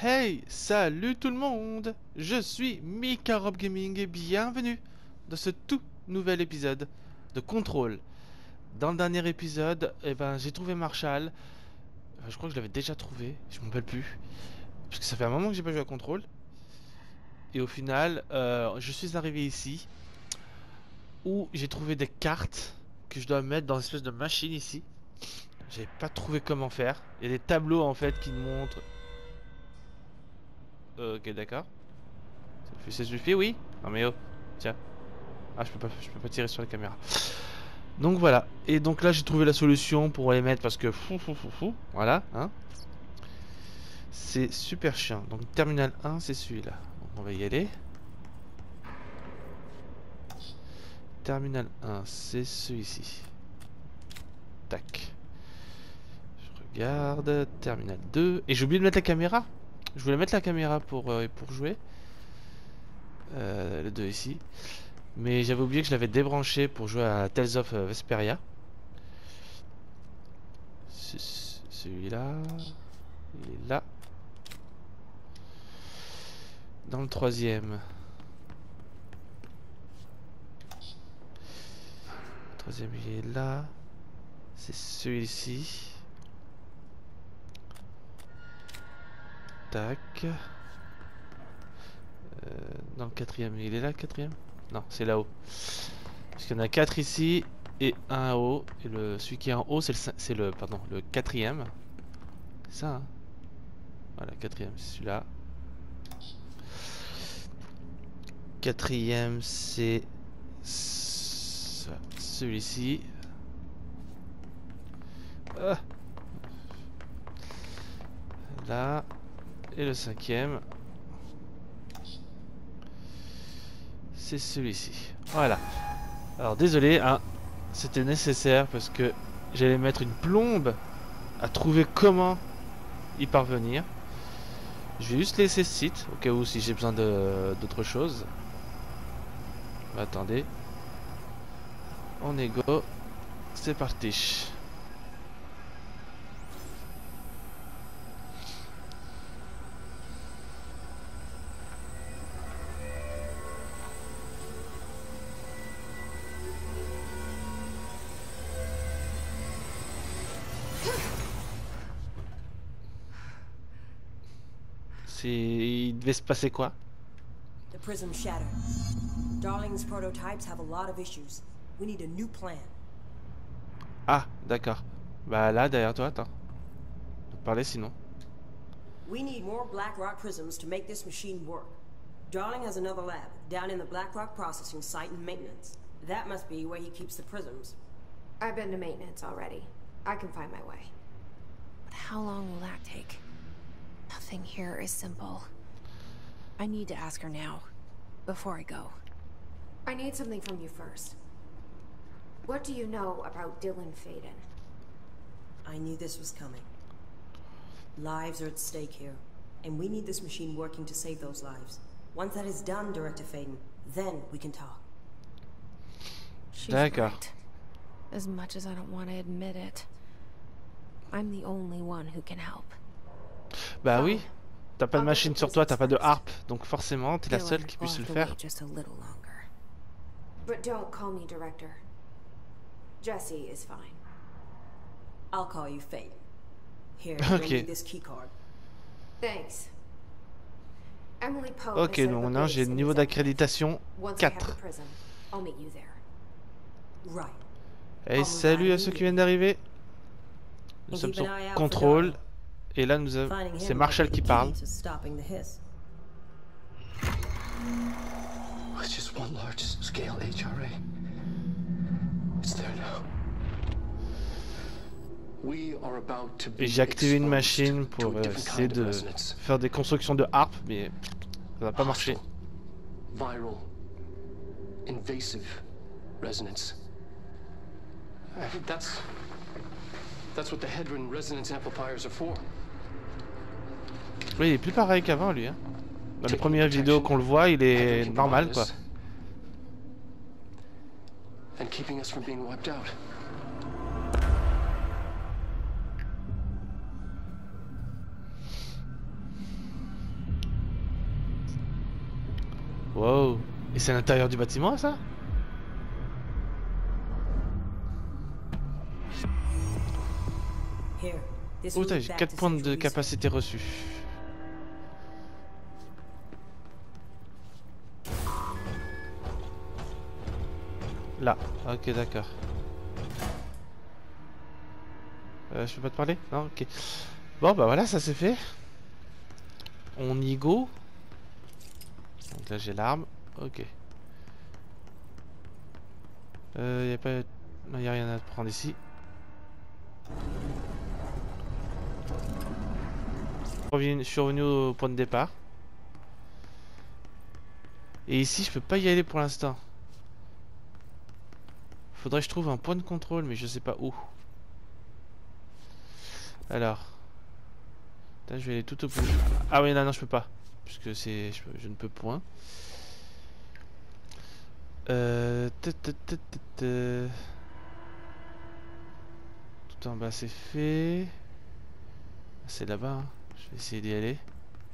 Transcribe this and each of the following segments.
Hey, salut tout le monde! Je suis Mikarob Gaming et bienvenue dans ce tout nouvel épisode de Control. Dans le dernier épisode, j'ai trouvé Marshall. Je crois que je l'avais déjà trouvé, je m'en rappelle plus. Parce que ça fait un moment que j'ai pas joué à Control. Et au final, je suis arrivé ici où j'ai trouvé des cartes que je dois mettre dans une espèce de machine ici. J'avais pas trouvé comment faire. Il y a des tableaux en fait qui me montrent. Ok, d'accord. Ça suffit, oui? Non mais oh, tiens. Ah, je peux pas tirer sur la caméra. Donc voilà. Et donc là, j'ai trouvé la solution pour les mettre parce que voilà, hein. C'est super chiant. Donc terminal 1, c'est celui-là. Donc on va y aller. Terminal 1, c'est celui-ci. Tac. Je regarde. Terminal 2. Et j'ai oublié de mettre la caméra. Je voulais mettre la caméra pour jouer. Le 2 ici. Mais j'avais oublié que je l'avais débranché pour jouer à Tales of Vesperia. Celui-là. Il est là. Dans le troisième. Le troisième, il est là. C'est celui-ci. Tac. Dans le quatrième, il est là le quatrième? Non, c'est là-haut. Parce qu'il y en a 4 ici et un en haut. Et celui qui est en haut, c'est le quatrième. C'est ça, hein? Voilà, quatrième, c'est celui-là. Quatrième, c'est celui-ci. Là. Et le cinquième, c'est celui-ci. Voilà. Alors désolé, hein, c'était nécessaire parce que j'allais mettre une plombe à trouver comment y parvenir. Je vais juste laisser ce site au cas où si j'ai besoin d'autre chose. Attendez. On est go. C'est parti. Il devait se passer quoi? The prism shattered. Darling's prototypes have a lot of issues. We need a new plan. Ah, d'accord. Bah là, derrière toi, attends. Je vais te parler sinon. We need more Blackrock prisms to make this machine work. Darling has another lab, down in the Blackrock processing site in maintenance. That must be where he keeps the prisms. I've been to maintenance already. I can find my way. But how long will that take? Nothing here is simple. I need to ask her now, before I go. I need something from you first. What do you know about Dylan Faden? I knew this was coming. Lives are at stake here, and we need this machine working to save those lives. Once that is done, Director Faden, then we can talk. She's right. As much as I don't want to admit it, I'm the only one who can help. Bah oui, t'as pas de machine sur toi, t'as pas de harpe, donc forcément t'es la seule qui puisse le faire. But don't call me director. Jesse is fine. I'll call you Fate. Here, okay. This key card. Thanks. Emily Poe. Ok, donc maintenant j'ai le niveau d'accréditation 4. Et salut à ceux qui viennent d'arriver. Nous sommes sur Control. Et là, c'est Marshall qui parle. It's just one large scale HRA. It's there now. Et j'ai activé une machine pour essayer de faire des constructions de harpe, mais ça n'a pas marché. Viral, invasive resonance. That's what the Hedron resonance amplifiers are for. Oui, il est plus pareil qu'avant, lui. Hein. Dans les premières vidéos qu'on le voit, il est normal, quoi. And keeping us from being wiped out. Wow. Et c'est à l'intérieur du bâtiment, ça? Here, this Oh, will lead j'ai back 4 to points de Central capacité reçus. Là. Ok, d'accord. Je peux pas te parler? Non, ok. Bon, bah voilà, ça c'est fait. On y go. Donc là, j'ai l'arme. Ok. Y a pas... Non, y a rien à prendre ici. Je suis revenu au point de départ. Et ici, je peux pas y aller pour l'instant. Faudrait que je trouve un point de contrôle, mais je sais pas où. Alors. Là, je vais aller tout au bout. Ah oui, non, non, je peux pas. Puisque c'est... Je ne peux point. Tout en bas, c'est fait. C'est là-bas, hein. Je vais essayer d'y aller.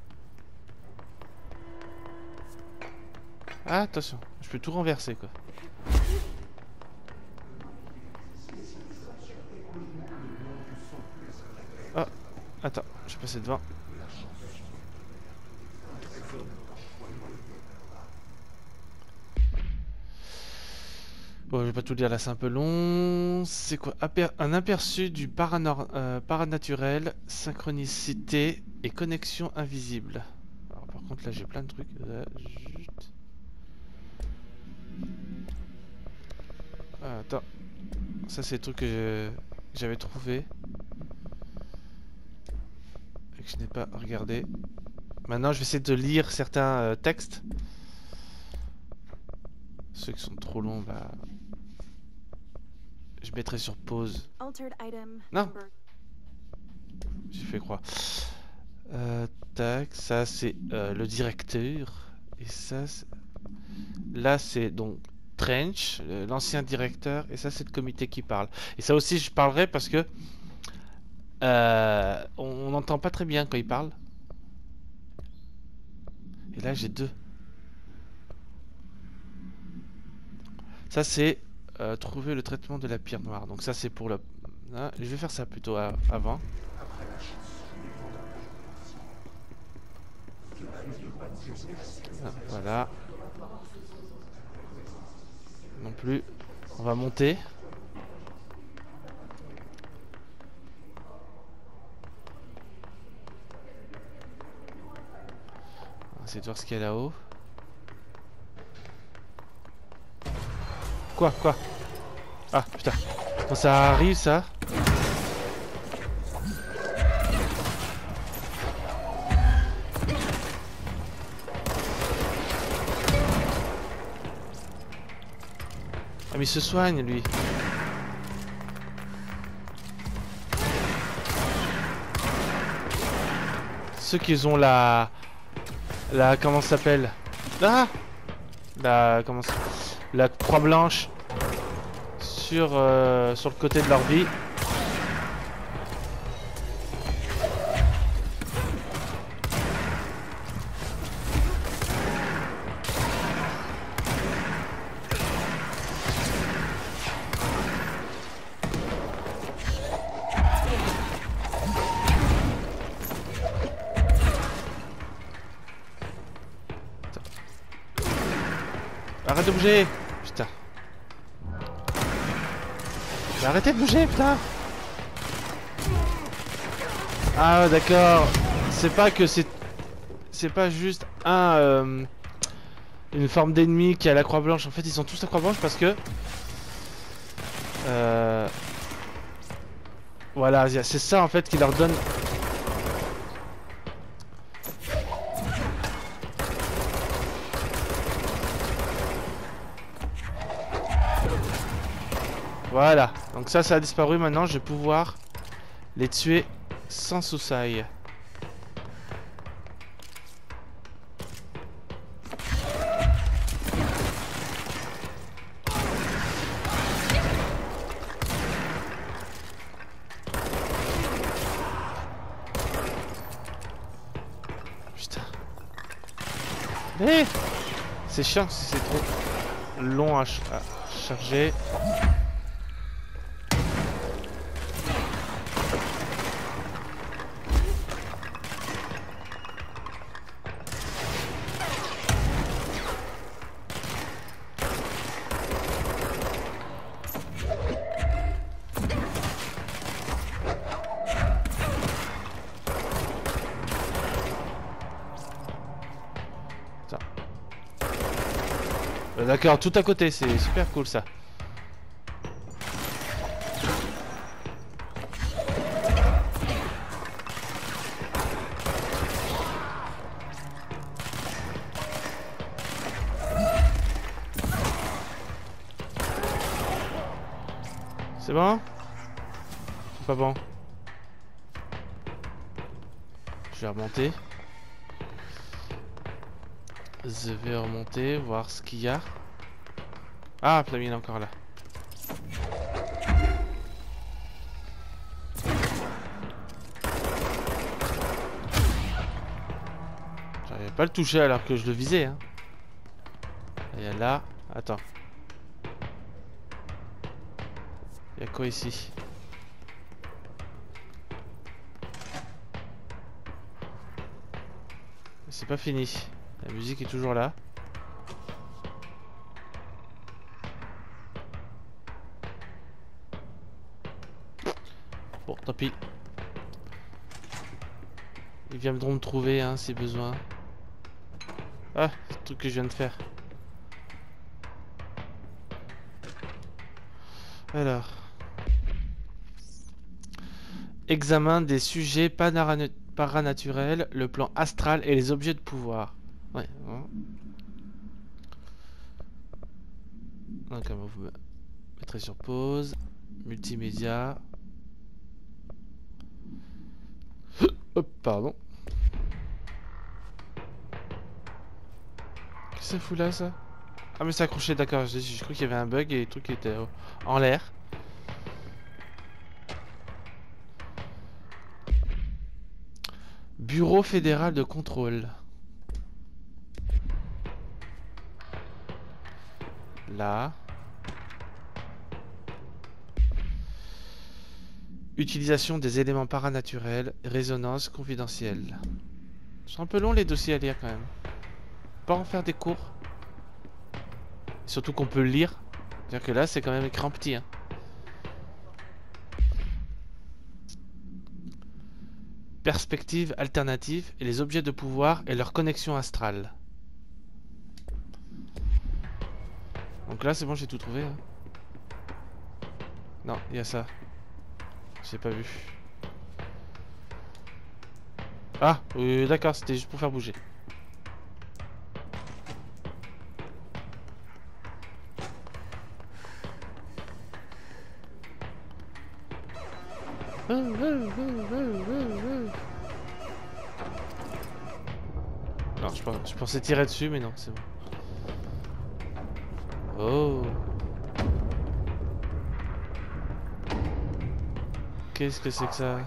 Ah, attention. Je peux tout renverser, quoi. Ah, attends. Je vais passer devant. Bon, je vais pas tout lire là, c'est un peu long. C'est quoi? Un aperçu du paranaturel, synchronicité et connexion invisible. Alors, par contre, là, j'ai plein de trucs. Ah, attends. Ça, c'est le truc que j'avais trouvé. Et que je n'ai pas regardé. Maintenant, je vais essayer de lire certains textes. Ceux qui sont trop longs, bah... Je mettrai sur pause. Non. J'ai fait croire. Tac, ça c'est le directeur. Et ça, là c'est donc Trench, l'ancien directeur. Et ça c'est le comité qui parle. Et ça aussi je parlerai parce que on n'entend pas très bien quand il parle. Et là j'ai deux. Ça c'est trouver le traitement de la pierre noire. Donc ça c'est pour le... Ah, je vais faire ça plutôt avant. Ah, voilà. Non plus. On va monter. On va essayer de voir ce qu'il y a là-haut. Quoi? Ah putain. Quand ça arrive ça. Ah mais il se soigne lui. Ceux qui ont la comment ça s'appelle? Ah, comment ça... La croix blanche sur le côté de leur vie. Arrête de bouger! Putain. Mais arrêtez de bouger, putain! Ah d'accord. C'est pas que c'est pas juste une forme d'ennemi qui a la croix blanche. En fait, ils sont tous la croix blanche parce que voilà, c'est ça en fait qui leur donne. Voilà, donc ça a disparu. Maintenant je vais pouvoir les tuer sans souci. Putain. Mais C'est chiant si c'est trop long à charger. D'accord, tout à côté, c'est super cool ça. C'est bon? C'est pas bon. Je vais remonter. Je vais remonter, voir ce qu'il y a. Ah, Flammy est encore là. J'arrivais pas à le toucher alors que je le visais. Hein. Il y a là. Attends. Il y a quoi ici? C'est pas fini. La musique est toujours là. Bon, tant pis. Ils viendront me trouver hein, si besoin. Ah, c'est le truc que je viens de faire. Alors. Examen des sujets paranaturels, le plan astral et les objets de pouvoir. Ouais. Donc, vous me mettrez sur pause. Multimédia. Hop, pardon. Qu'est-ce que ça fout là, ça? Ah, mais c'est accroché, d'accord. Je crois qu'il y avait un bug et les trucs étaient en l'air. Bureau fédéral de contrôle. Là. Utilisation des éléments paranaturels, résonance confidentielle. C'est un peu long les dossiers à lire quand même. Pas en faire des cours. Surtout qu'on peut le lire. C'est-à-dire que là c'est quand même écran petit. Hein. Perspective alternative et les objets de pouvoir et leur connexion astrale. Donc là c'est bon, j'ai tout trouvé. Hein. Non, il y a ça. J'ai pas vu. Ah, d'accord, c'était juste pour faire bouger. Non, je pensais tirer dessus, mais non, c'est bon. Oh. Qu'est-ce que c'est que ça?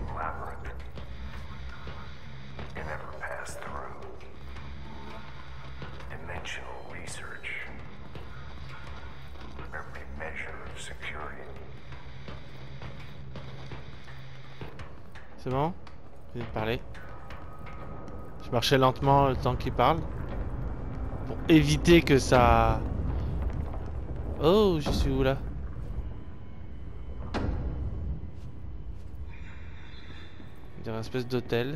C'est bon? Je vais parler. Je marchais lentement le temps qu'il parle. Pour éviter que ça... Oh, je suis où là? On dirait une espèce d'hôtel.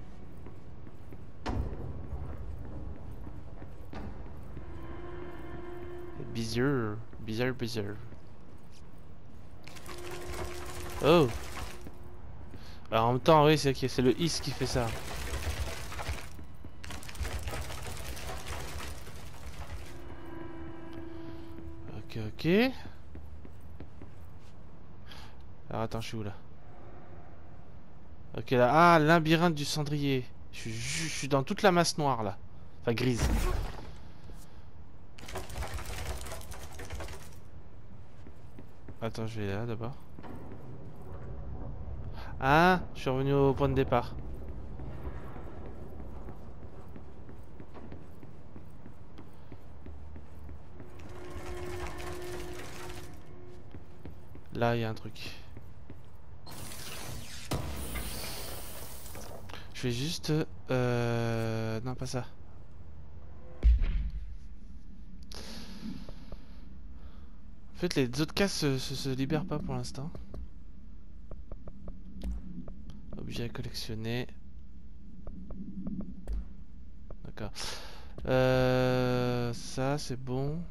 Bizarre. Bizarre. Oh! Alors en même temps, oui, c'est le is qui fait ça. Ok. Alors attends, je suis où là? Ok là, ah, labyrinthe du cendrier. Je suis dans toute la masse noire là. Enfin grise. Attends, je vais là d'abord. Ah, je suis revenu au point de départ. Là, il y a un truc. Je vais juste... Non, pas ça. En fait, les autres cases se libèrent pas pour l'instant. Objet à collectionner. D'accord. Ça, c'est bon.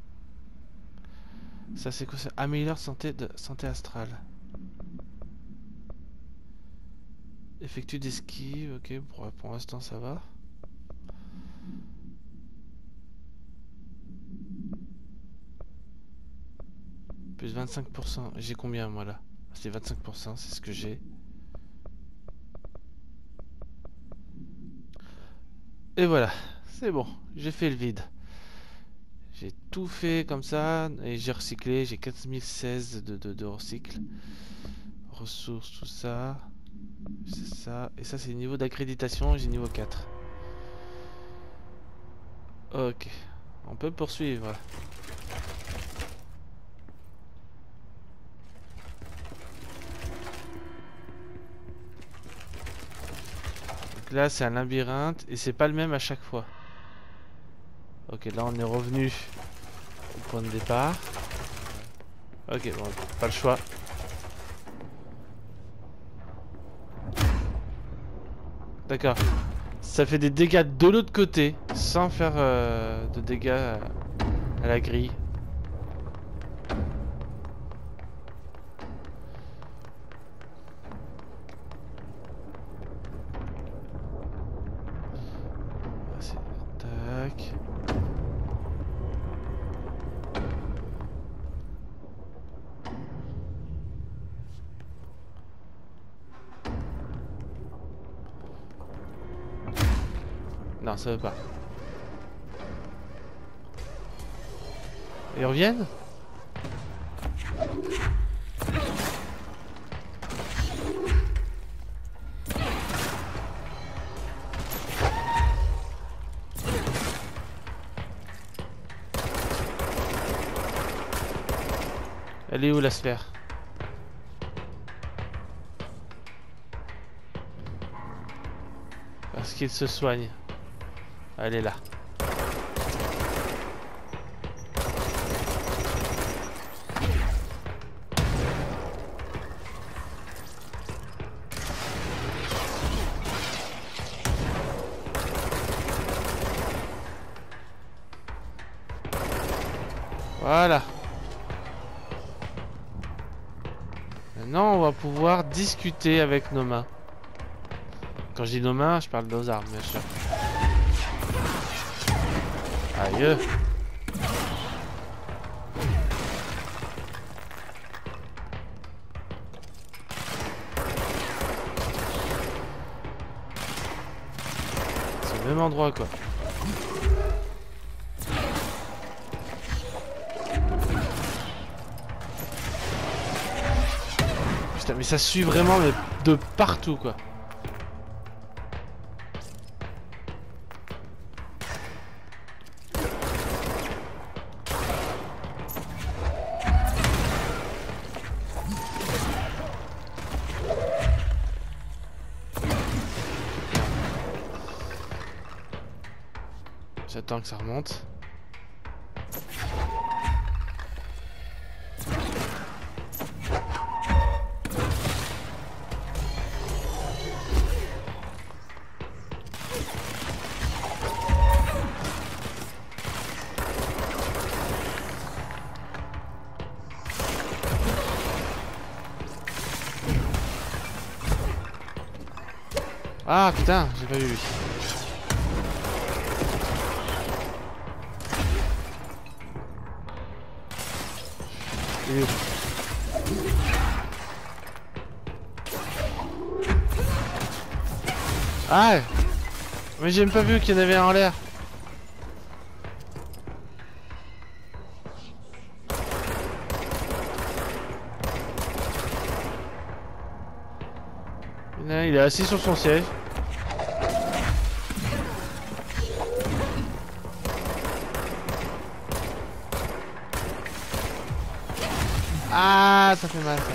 Ça, c'est quoi? Ça améliore santé astrale. Effectue des skis. Ok, pour l'instant, ça va. Plus 25%. J'ai combien, moi, là? C'est 25%, c'est ce que j'ai. Et voilà, c'est bon, j'ai fait le vide. J'ai tout fait comme ça, et j'ai recyclé, j'ai 4016 de recycle. Ressources, tout ça. C'est ça, et ça c'est le niveau d'accréditation, j'ai niveau 4. Ok, on peut poursuivre. Donc là c'est un labyrinthe, et c'est pas le même à chaque fois. Ok, là on est revenu au point de départ. Ok, bon, pas le choix. D'accord. Ça fait des dégâts de l'autre côté, sans faire de dégâts à la grille. Tac. Non, ça veut pas. Ils reviennent? Elle est où la sphère? Parce qu'il se soigne. Elle est là. Voilà. Maintenant, on va pouvoir discuter avec nos mains. Quand je dis nos mains, je parle de nos armes, bien sûr. Aïe. C'est le même endroit, quoi. Putain, mais ça suit vraiment mais de partout, quoi. J'attends que ça remonte. Ah putain, j'ai pas vu lui. Il est où? Ah, mais j'ai même pas vu qu'il y en avait un en l'air. Il est assis sur son siège. Ah! Ah, ça fait mal ça.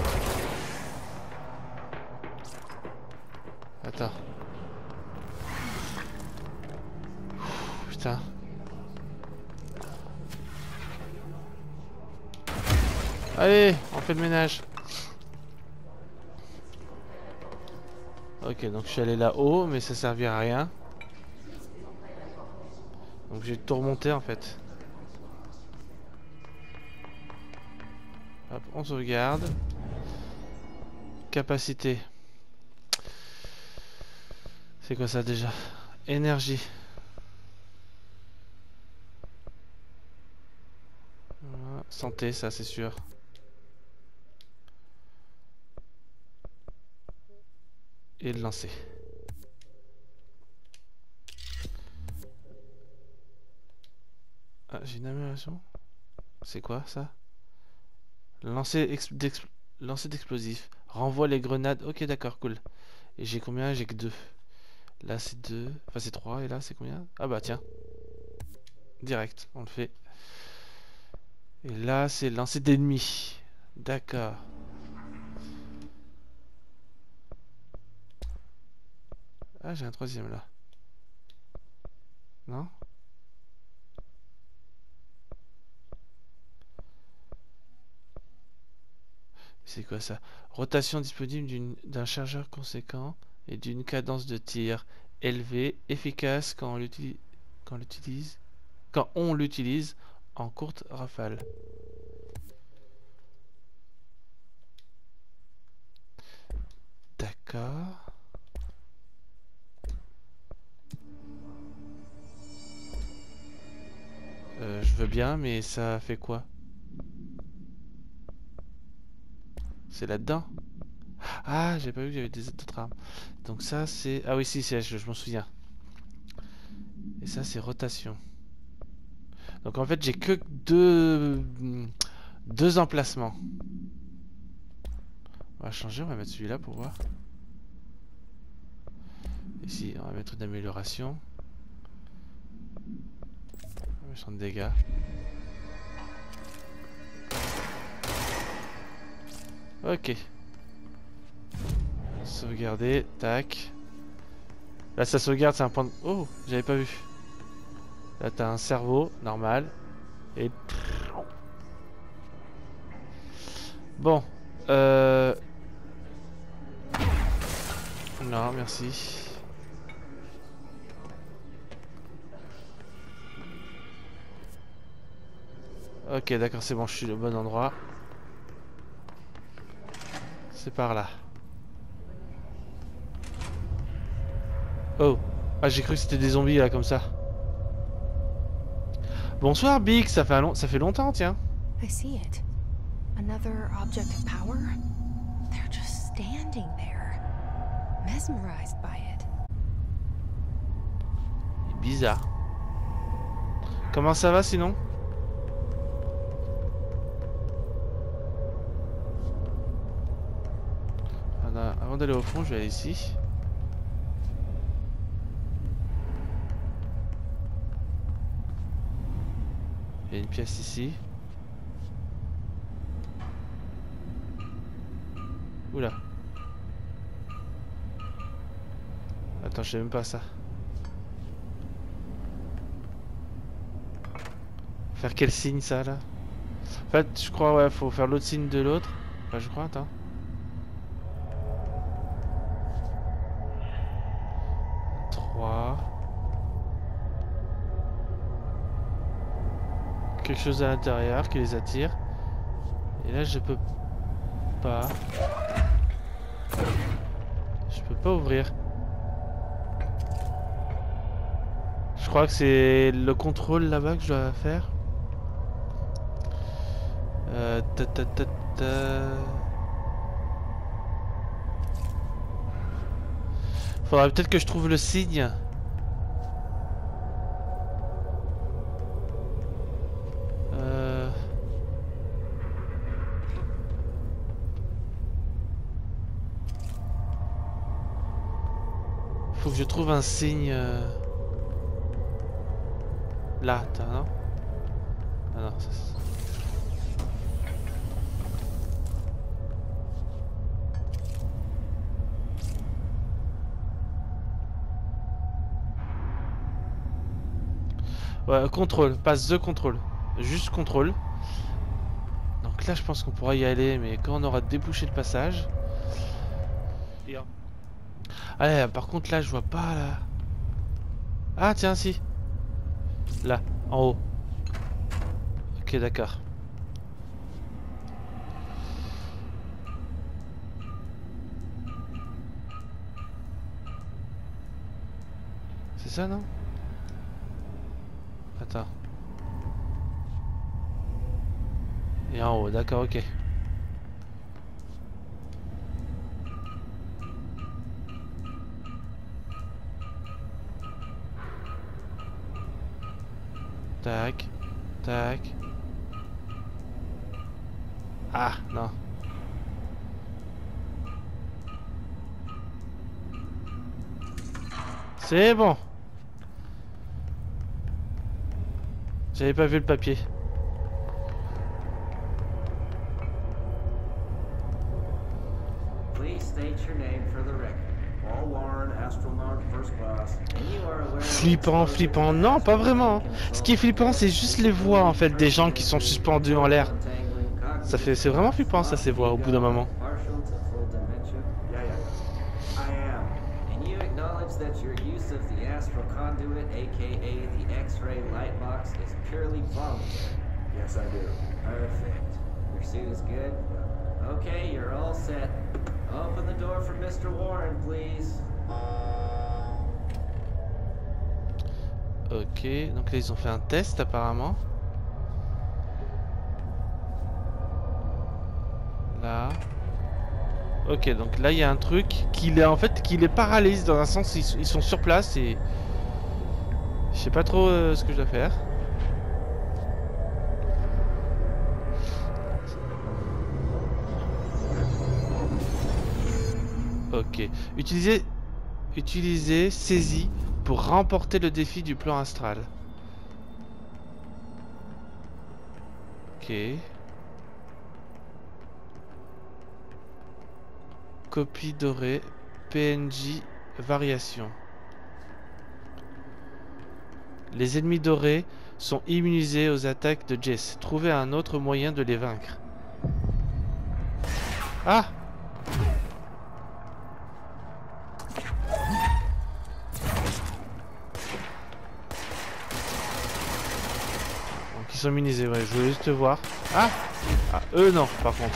Attends. Putain. Allez, on fait le ménage. Ok, donc je suis allé là-haut, mais ça servit à rien. Donc j'ai tout remonté en fait. Hop, on sauvegarde. Capacité. C'est quoi ça déjà? Énergie. Voilà. Santé, ça c'est sûr. Et le lancer. Ah, j'ai une amélioration. C'est quoi ça? Lancer d'explosifs. Renvoie les grenades. Ok, d'accord, cool. Et j'ai combien? J'ai que 2. Là c'est 2. Enfin c'est 3. Et là c'est combien? Ah bah tiens. Direct, on le fait. Et là c'est lancer d'ennemis. D'accord. Ah, j'ai un troisième là. Non? C'est quoi ça? Rotation disponible d'un chargeur conséquent et d'une cadence de tir élevée, efficace quand on l'utilise en courte rafale. D'accord. Je veux bien, mais ça fait quoi? C'est là-dedans? Ah, j'ai pas vu que j'avais des autres armes. Donc ça c'est... Ah oui, si, je m'en souviens. Et ça c'est rotation. Donc en fait j'ai que deux emplacements. On va changer, on va mettre celui-là pour voir. Ici, on va mettre une amélioration. Champ de dégâts. Ok. Sauvegarder, tac. Là ça sauvegarde, c'est un point de... Oh, j'avais pas vu. Là t'as un cerveau, normal. Et... Bon. Non, merci. Ok, d'accord, c'est bon, je suis au bon endroit. C'est par là. Oh. Ah, j'ai cru que c'était des zombies là, comme ça. Bonsoir, Big, ça fait longtemps, tiens. I see it. Another object of power? They're just standing there, mesmerized by it. Bizarre. Comment ça va sinon? Avant d'aller au fond, je vais aller ici. Il y a une pièce ici. Oula. Attends, je sais même pas ça. Faire quel signe ça là? En fait, je crois, ouais, faut faire l'autre signe de l'autre. Enfin, je crois, attends. Quelque chose à l'intérieur qui les attire. Et là je peux pas. Je peux pas ouvrir. Je crois que c'est le contrôle là-bas que je dois faire. Faudrait peut-être que je trouve le signe. Faut que je trouve un signe. Là, non? Ah non, ça... Ouais, contrôle, passe the contrôle. Juste contrôle. Donc là, je pense qu'on pourra y aller, mais quand on aura débouché le passage. Allez, par contre, là, je vois pas, là. Ah, tiens, si. Là, en haut. Ok, d'accord. C'est ça, non? Attends. Et en haut, d'accord, ok. Tac, tac. Ah, non. C'est bon. J'avais pas vu le papier. Please state your name for the record. Paul Warren, astronaut first class. And you are aware Flippant, flippant. Non, pas vraiment. Ce qui est flippant, c'est juste les voix en fait des gens qui sont suspendus en l'air. Ça fait, c'est vraiment flippant ça, ces voix au bout d'un moment. partial to full dementia. Yeah, yeah. I am. And you acknowledge that your use of the astral conduit, aka the X-ray light box, is purely voluntary. Yes, I do. Perfect. Your suit is good? Okay, you're all set. Open the door for Mr. Warren, please. Ok, donc là ils ont fait un test apparemment. Là. Ok, donc là il y a un truc qui est en fait qui les paralyse dans un sens, ils sont sur place et je sais pas trop ce que je dois faire. Ok, utilisez saisie pour remporter le défi du plan astral. Ok. Copie dorée, PNJ, variation. Les ennemis dorés sont immunisés aux attaques de Jess. Trouvez un autre moyen de les vaincre. Ah! Donc ils sont immunisés, ouais, je voulais juste voir. Ah! Ah, eux non, par contre.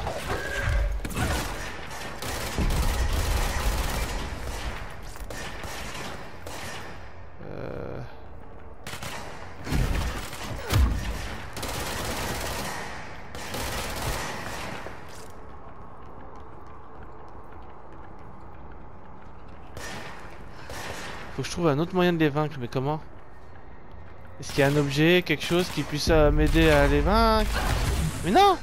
Faut que je trouve un autre moyen de les vaincre, mais comment? Est-ce qu'il y a un objet, quelque chose qui puisse m'aider à les vaincre? Mais non!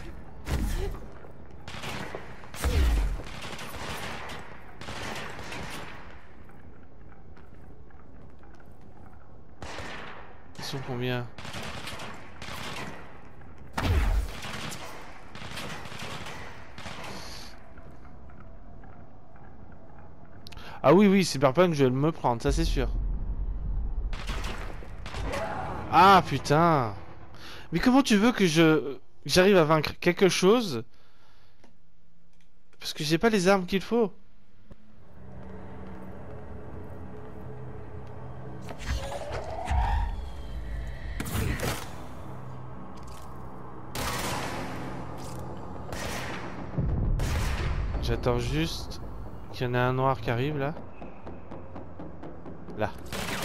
Ils sont combien? Ah oui, oui, Cyberpunk, je vais me prendre, ça c'est sûr. Ah putain! Mais comment tu veux que j'arrive à vaincre quelque chose? Parce que j'ai pas les armes qu'il faut. J'attends juste qu'il y en ait un noir qui arrive là. Là.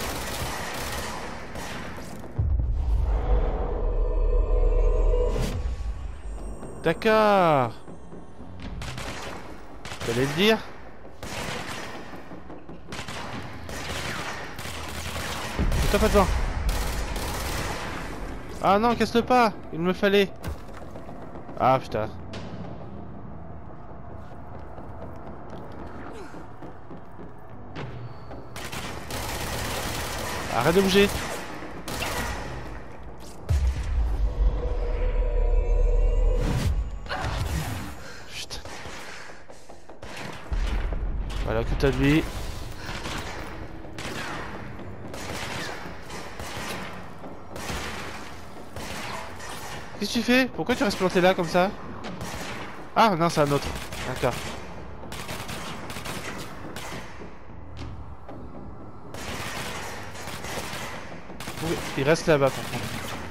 D'accord. Fallait le dire. Putain, pas devant. Ah non, casse-le pas. Il me fallait. Ah putain. Arrête de bouger. Putain. Voilà, occupe-toi de lui. Qu'est-ce que tu fais? Pourquoi tu restes planté là comme ça? Ah non, c'est un autre. D'accord. Oui, il reste là-bas par contre.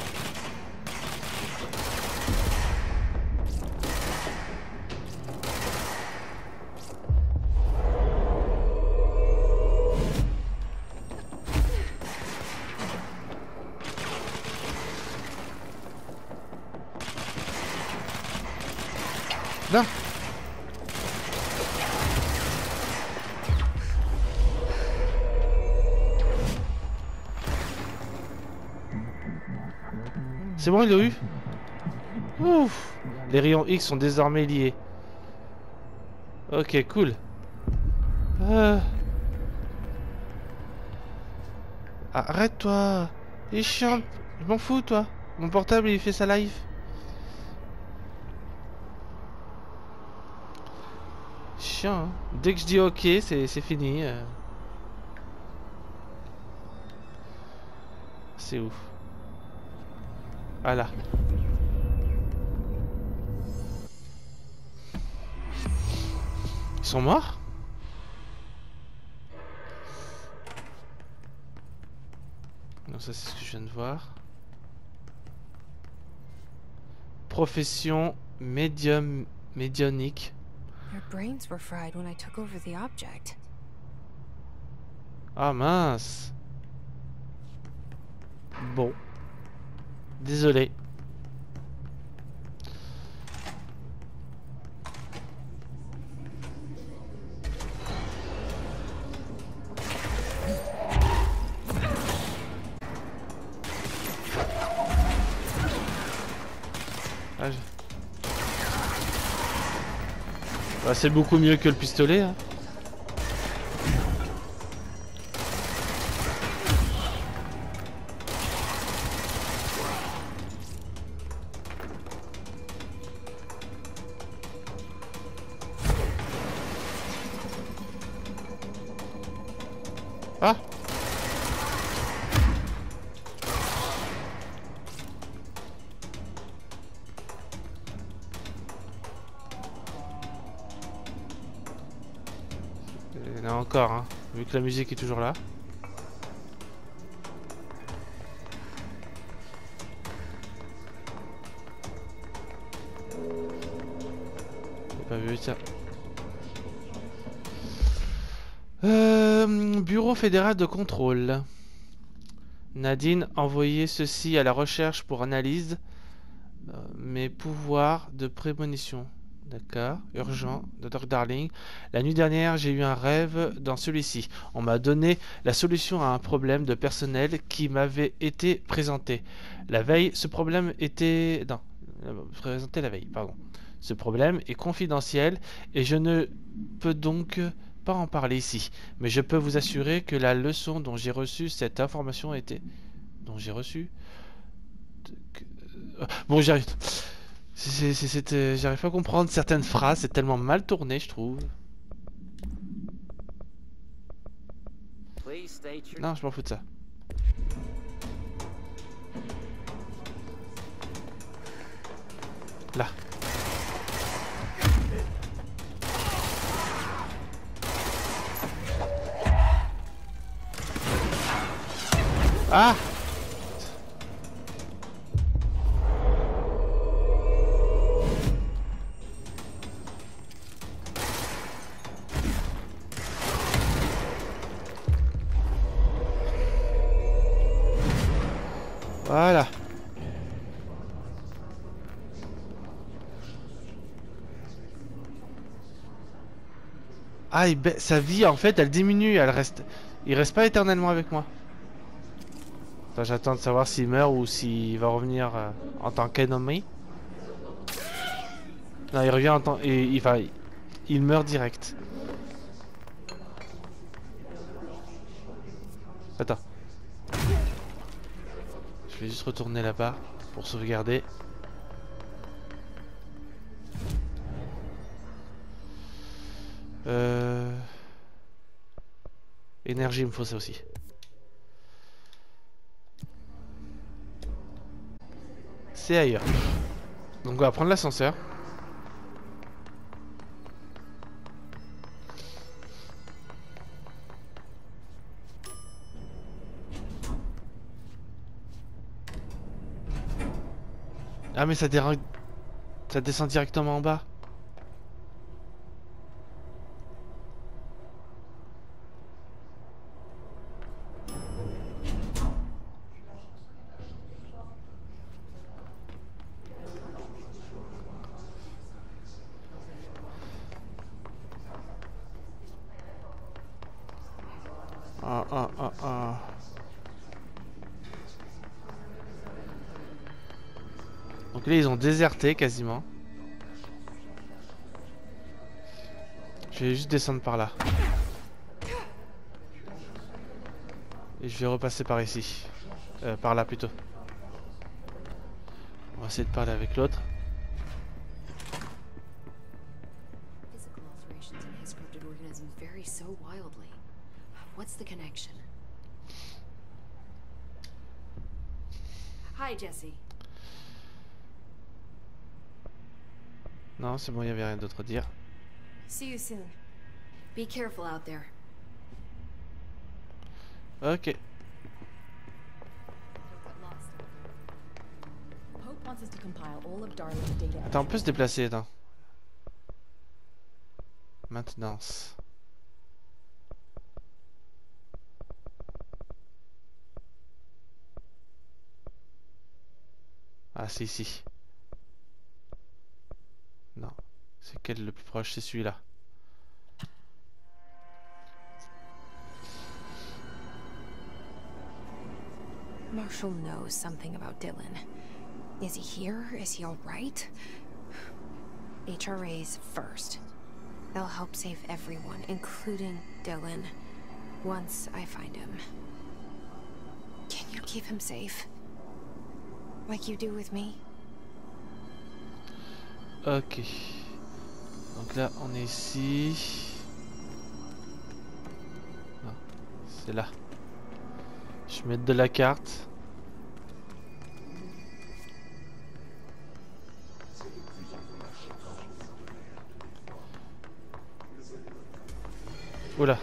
Non. C'est bon, il l'a eu. Ouf. Les rayons X sont désormais liés. Ok, cool. Arrête-toi. Il est chiant. Je m'en fous, toi. Mon portable, il fait sa live. Chiant, hein. Dès que je dis ok, c'est fini. C'est ouf. Voilà. Ils sont morts? Non, ça c'est ce que je viens de voir. Profession médionique. Their brains were fried when I took over the object. Ah mince. Bon. Désolé. Ah, bah, c'est beaucoup mieux que le pistolet, hein. Ah. Il y en a encore, hein, vu que la musique est toujours là. J'ai pas vu ça. Bureau fédéral de contrôle. Nadine, envoyez ceci à la recherche pour analyse. Mes pouvoirs de prémonition. D'accord, urgent, Dr. Darling. La nuit dernière, j'ai eu un rêve dans celui-ci. On m'a donné la solution à un problème de personnel qui m'avait été présenté. La veille, ce problème était... Non, présenté la veille, pardon. Ce problème est confidentiel et je ne peux donc pas en parler ici. Mais je peux vous assurer que la leçon dont j'ai reçu cette information était... Dont j'ai reçu... Bon, j'arrive... J'arrive pas à comprendre certaines phrases, c'est tellement mal tourné, je trouve. Non, je m'en fous de ça. Là. Ah! Voilà. Ah, sa vie en fait elle diminue, elle reste. Il reste pas éternellement avec moi. Attends, j'attends de savoir s'il meurt ou s'il va revenir en tant qu'ennemi. Non, il revient en tant. Il meurt direct. Attends. Je vais juste retourner là-bas pour sauvegarder. Énergie, il me faut ça aussi. c'est ailleurs. Donc on va prendre l'ascenseur. Ah mais ça descend directement en bas. Ah. Donc là ils ont déserté quasiment. Je vais juste descendre par là. Et je vais repasser par ici. Par là plutôt. On va essayer de parler avec l'autre. Physical alterations in his corrupted organism vary so wildly. What's the connection? Hi, Jesse. Non, c'est bon, il n'y avait rien d'autre à dire. See you soon. Be careful out there. Ok. Hope wants us to compile all of Darling's data. Attends, on peut se déplacer, attends. Maintenance. Ah, c'est ici. Non. C'est quel le plus proche? C'est celui-là. Marshall knows something about Dylan. Is he here? Is he all right? HRA's first. They'll help save everyone, including Dylan, once I find him. Can you keep him safe? Like you do with me? Ok. Donc là, on est ici. Non, c'est là. Je vais mettre de la carte. Oula.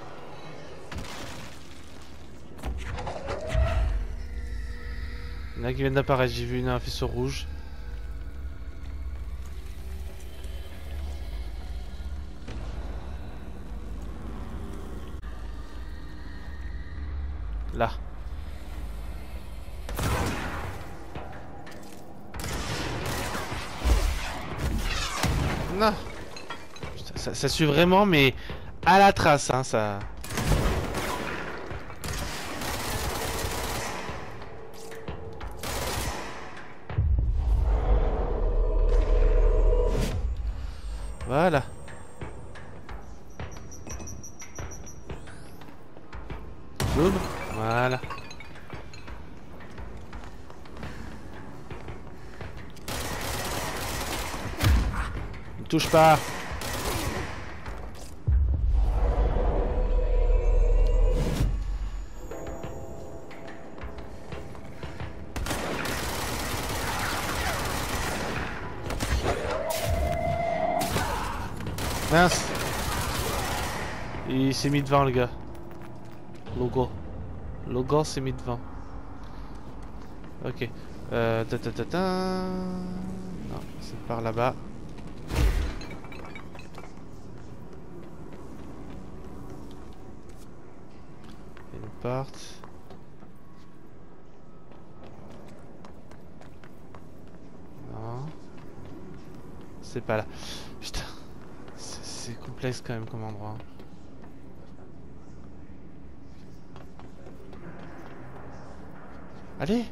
Il y en a qui viennent d'apparaître, j'ai vu un faisceau rouge. Là. Non. Putain, ça suit vraiment, mais à la trace, hein, ça. Voilà. Zoom. Voilà. Ne touche pas. Mince. Il s'est mis devant le gars. Logo. Logo s'est mis devant. Ok. Non, c'est par là-bas. Il y a une porte. Non. C'est pas là. Putain. C'est complexe quand même comme endroit. Allez!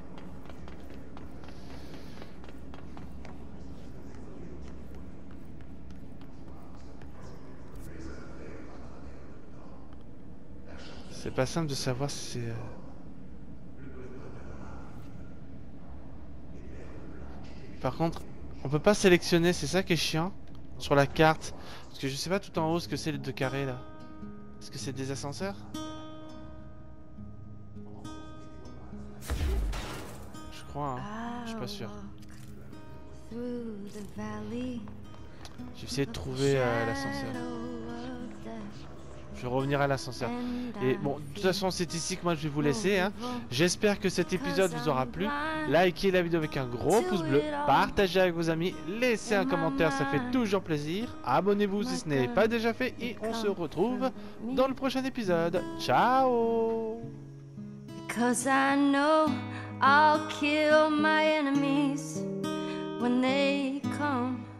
C'est pas simple de savoir si c'est... Par contre, on peut pas sélectionner, c'est ça qui est chiant sur la carte. Parce que je sais pas tout en haut ce que c'est les deux carrés là. Est-ce que c'est des ascenseurs? Je crois, hein. Je suis pas sûr. Je vais essayer de trouver l'ascenseur. Je vais revenir à l'ascenseur. Et bon, de toute façon, c'est ici que moi je vais vous laisser. Hein. J'espère que cet épisode vous aura plu. Likez la vidéo avec un gros pouce bleu. Partagez avec vos amis. Laissez un commentaire, ça fait toujours plaisir. Abonnez-vous si ce n'est pas déjà fait. Et on se retrouve dans le prochain épisode. Ciao! Because I know I'll kill my enemies when they come.